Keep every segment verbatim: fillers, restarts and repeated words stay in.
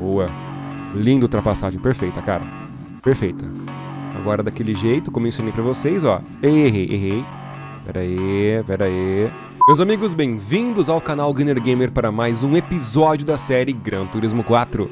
Boa. Linda ultrapassagem. Perfeita, cara. Perfeita. Agora daquele jeito, como eu ensinei pra vocês, ó. Errei, errei. Pera aí, pera aí. Meus amigos, bem-vindos ao canal Gunner Gamer para mais um episódio da série Gran Turismo quatro.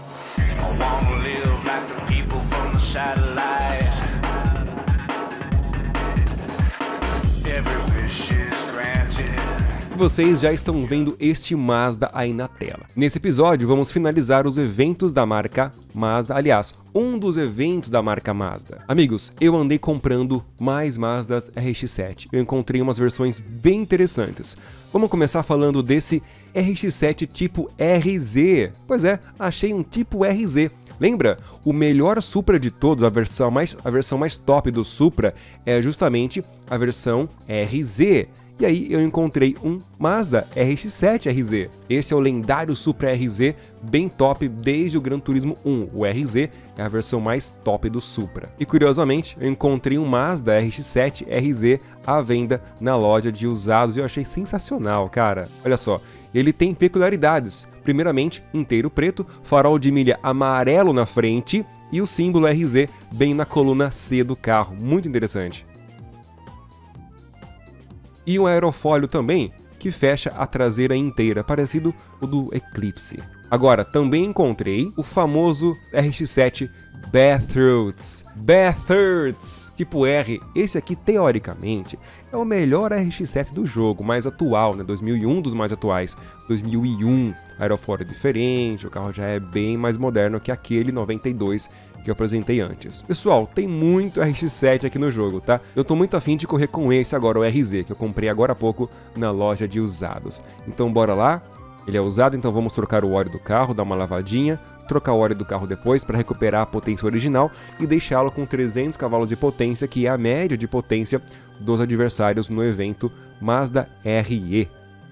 Vocês já estão vendo este Mazda aí na tela. Nesse episódio vamos finalizar os eventos da marca Mazda, aliás, um dos eventos da marca Mazda. Amigos, eu andei comprando mais Mazdas R X sete, eu encontrei umas versões bem interessantes. Vamos começar falando desse R X sete tipo R Z. Pois é, achei um tipo R Z. Lembra? O melhor Supra de todos, a versão mais, a versão mais top do Supra é justamente a versão R Z. E aí eu encontrei um Mazda R X sete R Z. Esse é o lendário Supra R Z, bem top desde o Gran Turismo um. O R Z é a versão mais top do Supra. E curiosamente, eu encontrei um Mazda R X sete R Z à venda na loja de usados e eu achei sensacional, cara. Olha só, ele tem peculiaridades. Primeiramente, inteiro preto, farol de milha amarelo na frente e o símbolo R Z bem na coluna C do carro. Muito interessante. E um aerofólio também, que fecha a traseira inteira, parecido o do Eclipse. Agora, também encontrei o famoso R X sete Bathurst. Bathurst, tipo R. Esse aqui, teoricamente, é o melhor R X sete do jogo, mais atual, né? dois mil e um dos mais atuais. dois mil e um, aerofólio diferente, o carro já é bem mais moderno que aquele noventa e dois que eu apresentei antes. Pessoal, tem muito R X sete aqui no jogo, tá? Eu tô muito afim de correr com esse agora, o R Z, que eu comprei agora há pouco na loja de usados. Então bora lá, ele é usado, então vamos trocar o óleo do carro, dar uma lavadinha, trocar o óleo do carro depois para recuperar a potência original e deixá-lo com trezentos cavalos de potência, que é a média de potência dos adversários no evento Mazda R E.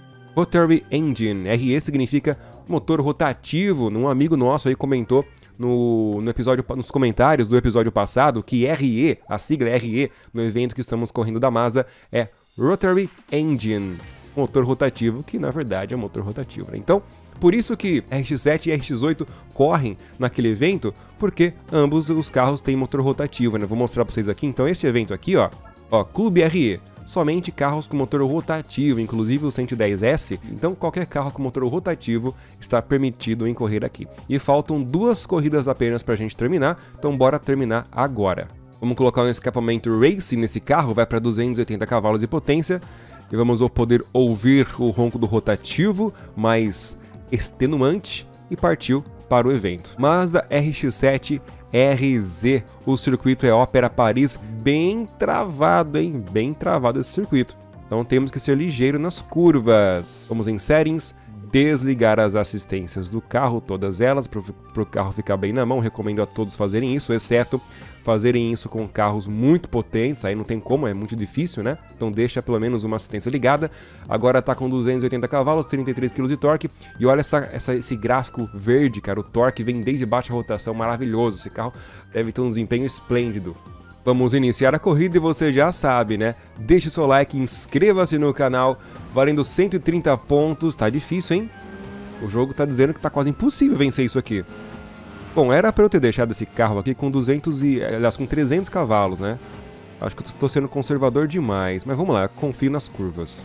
Rotary Engine, R E significa motor rotativo. Um amigo nosso aí comentou No, no episódio, nos comentários do episódio passado que R E, a sigla R E, no evento que estamos correndo da Mazda, é Rotary Engine, motor rotativo, que na verdade é motor rotativo, né? Então, por isso que R X sete e R X oito correm naquele evento, porque ambos os carros têm motor rotativo, né? Vou mostrar para vocês aqui, então, este evento aqui, ó, ó, Clube R E. Somente carros com motor rotativo, inclusive o cento e dez S, então qualquer carro com motor rotativo está permitido em correr aqui. E faltam duas corridas apenas para a gente terminar, então bora terminar agora. Vamos colocar um escapamento Race nesse carro, vai para duzentos e oitenta cavalos de potência, e vamos poder ouvir o ronco do rotativo mais extenuante, e partiu para o evento. Mazda R X sete R Z, o circuito é Ópera Paris, bem travado, hein? Bem travado esse circuito. Então temos que ser ligeiro nas curvas. Vamos em Settings, desligar as assistências do carro, todas elas, para o carro ficar bem na mão. Recomendo a todos fazerem isso, exceto fazerem isso com carros muito potentes, aí não tem como, é muito difícil, né? Então deixa pelo menos uma assistência ligada. Agora tá com duzentos e oitenta cavalos, trinta e três quilos de torque, e olha essa, essa, esse gráfico verde, cara, o torque vem desde baixa rotação, maravilhoso, esse carro deve ter um desempenho esplêndido. Vamos iniciar a corrida e você já sabe, né? Deixe o seu like, inscreva-se no canal, valendo cento e trinta pontos, tá difícil, hein? O jogo tá dizendo que tá quase impossível vencer isso aqui. Bom, era para eu ter deixado esse carro aqui com duzentos e, aliás, com trezentos cavalos, né? Acho que eu tô sendo conservador demais, mas vamos lá, confio nas curvas.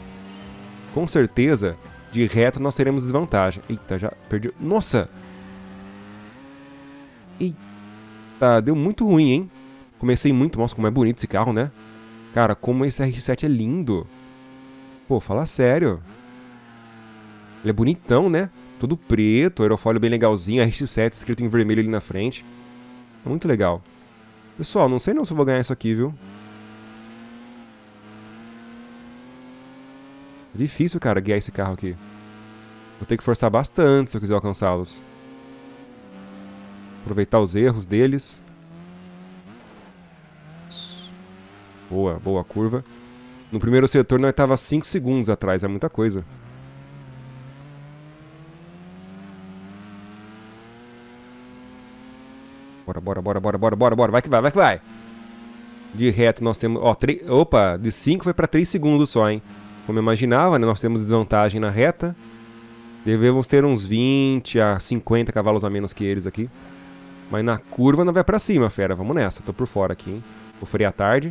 Com certeza, de reto nós teremos desvantagem. Eita, já perdi. Nossa! Eita, deu muito ruim, hein? Comecei muito, nossa, como é bonito esse carro, né? Cara, como esse R X sete é lindo. Pô, fala sério. Ele é bonitão, né? Tudo preto, aerofólio bem legalzinho, R X sete escrito em vermelho ali na frente. É muito legal. Pessoal, não sei não se eu vou ganhar isso aqui, viu? É difícil, cara, guiar esse carro aqui. Vou ter que forçar bastante se eu quiser alcançá-los. Aproveitar os erros deles. Boa, boa curva. No primeiro setor nós estava cinco segundos atrás, é muita coisa. Bora, bora, bora, bora, bora, bora, bora, vai que vai, vai que vai. De reto nós temos, ó, três, opa, de cinco foi para três segundos só, hein. Como eu imaginava, né, nós temos desvantagem na reta. Devemos ter uns vinte a cinquenta cavalos a menos que eles aqui. Mas na curva não vai pra cima, fera. Vamos nessa. Tô por fora aqui, hein? Vou frear tarde.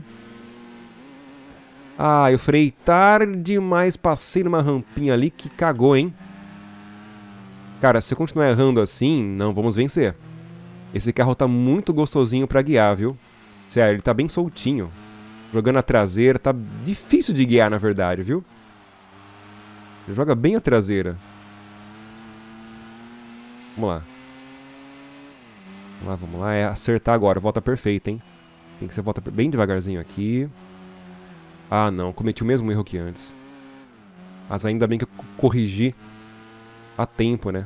Ah, eu freiei tarde, mas passei numa rampinha ali que cagou, hein? Cara, se eu continuar errando assim, não vamos vencer. Esse carro tá muito gostosinho pra guiar, viu? Sério, ele tá bem soltinho. Jogando a traseira, tá difícil de guiar, na verdade, viu? Ele joga bem a traseira. Vamos lá. Vamos lá, vamos lá. É acertar agora. Volta perfeita, hein? Tem que ser volta bem devagarzinho aqui. Ah, não. Cometi o mesmo erro que antes. Mas ainda bem que eu corrigi a tempo, né?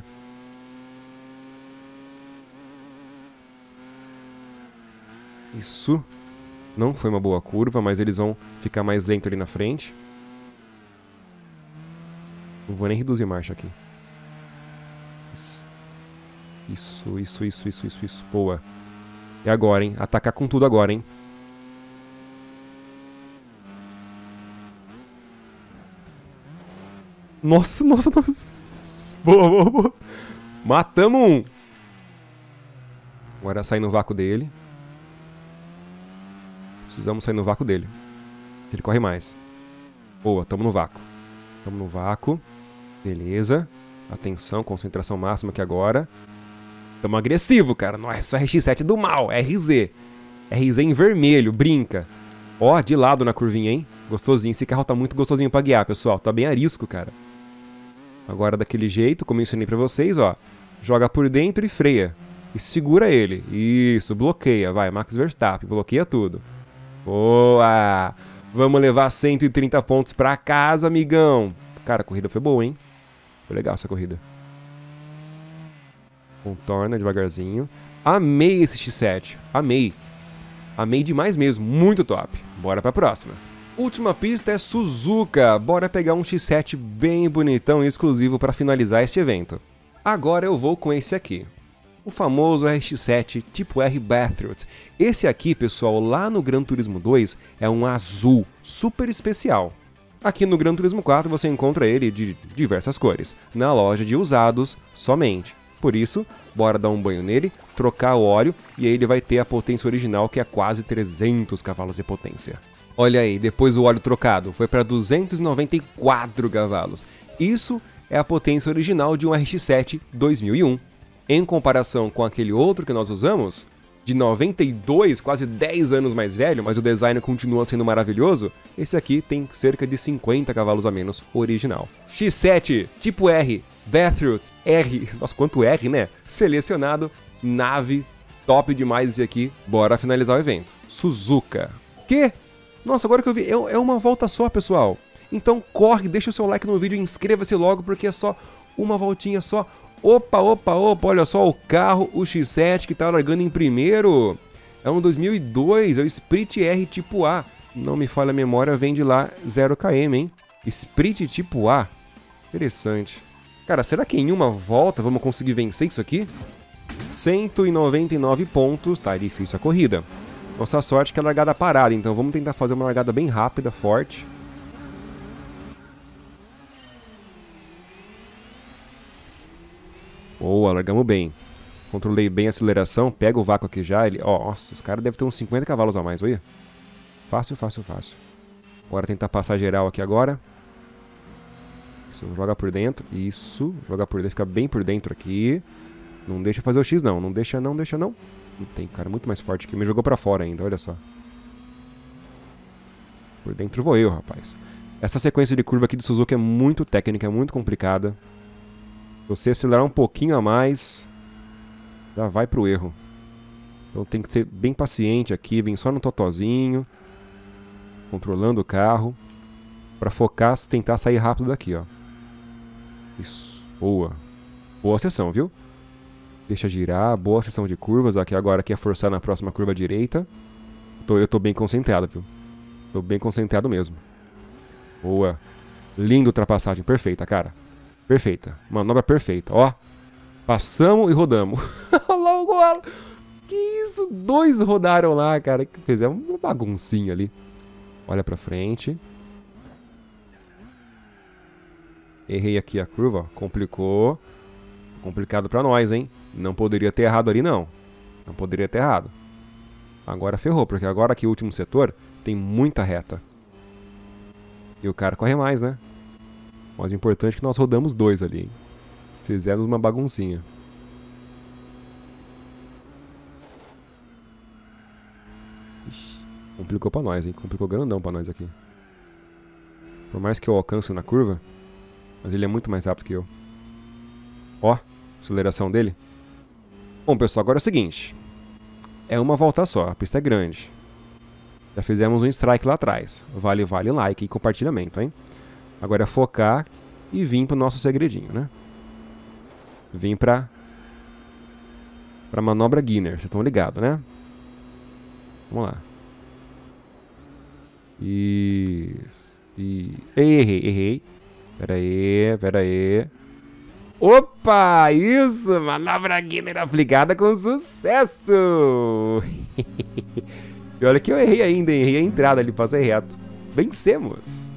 Isso. Não foi uma boa curva, mas eles vão ficar mais lento ali na frente. Não vou nem reduzir marcha aqui. Isso, isso, isso, isso, isso, isso. Boa. E agora, hein? Atacar com tudo agora, hein? Nossa, nossa, nossa. Boa, boa, boa. Matamos um. Agora sair no vácuo dele. Precisamos sair no vácuo dele. Ele corre mais. Boa, tamo no vácuo. Tamo no vácuo. Beleza. Atenção, concentração máxima aqui agora. Tamo agressivo, cara. Nossa, R X sete do mal. R Z. R Z em vermelho, brinca. Ó, de lado na curvinha, hein? Gostosinho. Esse carro tá muito gostosinho pra guiar, pessoal. Tá bem arisco, cara. Agora daquele jeito, como eu ensinei pra vocês, ó. Joga por dentro e freia. E segura ele. Isso, bloqueia. Vai, Max Verstappen. Bloqueia tudo. Boa! Vamos levar cento e trinta pontos pra casa, amigão. Cara, a corrida foi boa, hein? Foi legal essa corrida. Contorna devagarzinho. Amei esse X sete. Amei. Amei demais mesmo. Muito top. Bora pra próxima. Última pista é Suzuka. Bora pegar um X sete bem bonitão e exclusivo para finalizar este evento. Agora eu vou com esse aqui. O famoso R X sete Tipo R Bathroot. Esse aqui, pessoal, lá no Gran Turismo dois é um azul super especial. Aqui no Gran Turismo quatro você encontra ele de diversas cores, na loja de usados somente. Por isso, bora dar um banho nele, trocar o óleo e aí ele vai ter a potência original, que é quase trezentos cavalos de potência. Olha aí, depois o óleo trocado foi para duzentos e noventa e quatro cavalos. Isso é a potência original de um R X sete dois mil e um. Em comparação com aquele outro que nós usamos, de noventa e dois, quase dez anos mais velho, mas o design continua sendo maravilhoso, esse aqui tem cerca de cinquenta cavalos a menos original. X sete Tipo R Bathroot R, nossa, quanto R, né? Selecionado, nave, top demais esse aqui. Bora finalizar o evento. Suzuka. Que? Nossa, agora que eu vi, é, é uma volta só, pessoal. Então corre, deixa o seu like no vídeo e inscreva-se logo, porque é só uma voltinha só. Opa, opa, opa, olha só o carro, o X sete que tá largando em primeiro. É um dois mil e dois, é o Sprint R Tipo A. Não me falha a memória, vem de lá zero quilômetros, hein? Sprint Tipo A. Interessante. Cara, será que em uma volta vamos conseguir vencer isso aqui? cento e noventa e nove pontos, tá difícil a corrida. Nossa sorte que é largada parada, então vamos tentar fazer uma largada bem rápida, forte. Boa, largamos bem. Controlei bem a aceleração, pega o vácuo aqui já. Ele... Ó, nossa, os caras devem ter uns cinquenta cavalos a mais, olha. Fácil, fácil, fácil. Bora tentar passar geral aqui agora. Isso, joga por dentro. Isso, joga por dentro, fica bem por dentro aqui. Não deixa fazer o X não, não deixa não, deixa não. Tem cara muito mais forte que me jogou pra fora ainda, olha só. Por dentro vou eu, rapaz. Essa sequência de curva aqui do Suzuka é muito técnica, é muito complicada. Se você acelerar um pouquinho a mais, já vai pro erro. Então tem que ser bem paciente aqui, vem só no totozinho, controlando o carro, pra focar, tentar sair rápido daqui, ó. Isso, boa. Boa sessão, viu? Deixa girar, boa sessão de curvas. Aqui agora quer forçar na próxima curva direita. Tô, eu tô bem concentrado, viu? Tô bem concentrado mesmo. Boa. Linda ultrapassagem, perfeita, cara. Perfeita. Manobra perfeita, ó. Passamos e rodamos. Olha lá o gol. Que isso? Dois rodaram lá, cara. Que fizeram uma baguncinha ali. Olha pra frente. Errei aqui a curva, ó. Complicou. Complicado pra nós, hein? Não poderia ter errado ali, não. Não poderia ter errado. Agora ferrou, porque agora aqui o último setor tem muita reta. E o cara corre mais, né? Mas o importante é que nós rodamos dois ali, hein? Fizemos uma baguncinha. Ixi, complicou pra nós, hein? Complicou grandão pra nós aqui. Por mais que eu alcance na curva, mas ele é muito mais rápido que eu. Ó, aceleração dele. Bom, pessoal, agora é o seguinte. É uma volta só, a pista é grande. Já fizemos um strike lá atrás. Vale, vale like e compartilhamento, hein? Agora é focar e vir pro nosso segredinho, né? Vim pra... Pra manobra Guinness, vocês estão ligados, né? Vamos lá. Isso. E... Errei, errei. Pera aí, pera aí. Opa, isso! Manobra Guinness aplicada com sucesso! E olha que eu errei ainda, hein? Errei a entrada ali, passei reto. Vencemos!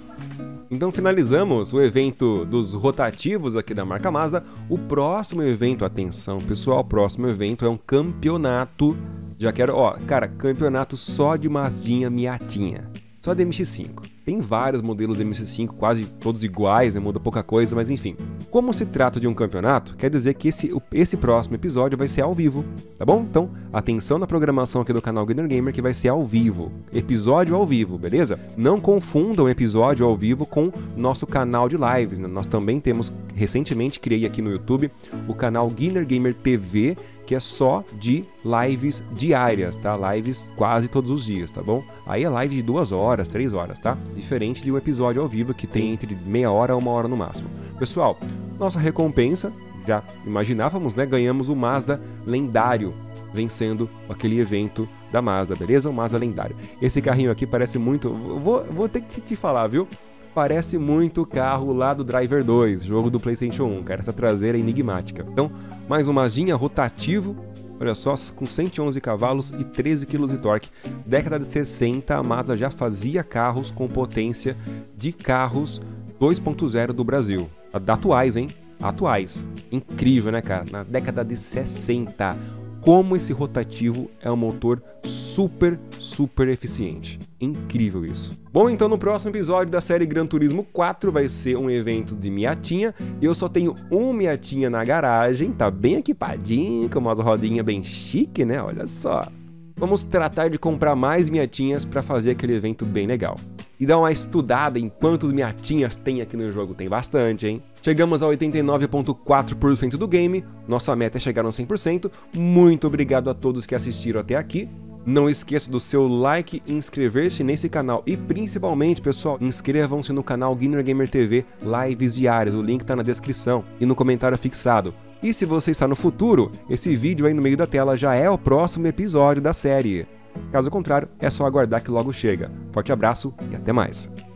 Então finalizamos o evento dos rotativos aqui da marca Mazda. O próximo evento, atenção pessoal, o próximo evento é um campeonato. Já quero, ó, cara, campeonato só de Mazdinha Miatinha. Só de M X cinco. Tem vários modelos M X cinco, quase todos iguais, né? Muda pouca coisa, mas enfim. Como se trata de um campeonato, quer dizer que esse, esse próximo episódio vai ser ao vivo, tá bom? Então, atenção na programação aqui do canal Guinar Gamer, que vai ser ao vivo. Episódio ao vivo, beleza? Não confundam episódio ao vivo com nosso canal de lives, né? Nós também temos, recentemente criei aqui no YouTube, o canal Guinar Gamer T V, que é só de lives diárias, tá? Lives quase todos os dias, tá bom? Aí é live de duas horas, três horas, tá? Diferente de um episódio ao vivo que tem entre meia hora a uma hora no máximo. Pessoal, nossa recompensa, já imaginávamos, né? Ganhamos o Mazda lendário, vencendo aquele evento da Mazda, beleza? O Mazda lendário. Esse carrinho aqui parece muito... Vou, vou ter que te falar, viu? Parece muito o carro lá do Driver dois, jogo do PlayStation um, cara. Essa traseira é enigmática. Então, mais um Mazdinha rotativo, olha só, com cento e onze cavalos e treze quilos de torque. Década de sessenta, a Mazda já fazia carros com potência de carros dois ponto zero do Brasil. Atuais, hein? Atuais. Incrível, né, cara? Na década de sessenta. Como esse rotativo é um motor super, super eficiente. Incrível isso. Bom, então no próximo episódio da série Gran Turismo quatro vai ser um evento de Miatinha. Eu só tenho um Miatinha na garagem, tá bem equipadinho, com umas rodinhas bem chique, né? Olha só. Vamos tratar de comprar mais Miatinhas para fazer aquele evento bem legal. E dar uma estudada em quantos Miatinhas tem aqui no jogo, tem bastante, hein? Chegamos a oitenta e nove vírgula quatro por cento do game, nossa meta é chegar no cem por cento. Muito obrigado a todos que assistiram até aqui. Não esqueça do seu like e inscrever-se nesse canal. E principalmente, pessoal, inscrevam-se no canal Guinar Gamer T V, lives diárias, o link tá na descrição e no comentário fixado. E se você está no futuro, esse vídeo aí no meio da tela já é o próximo episódio da série. Caso contrário, é só aguardar que logo chega. Forte abraço e até mais!